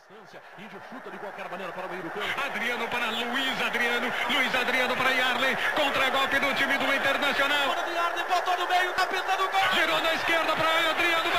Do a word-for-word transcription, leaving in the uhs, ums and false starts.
distância. Índio chuta de qualquer maneira para o meio do campo. Adriano para Luiz Adriano. Luiz Adriano para Yarley. Contra-golpe do time do Internacional. Botou no meio, tá pintando o gol. Girou na esquerda para Adriano.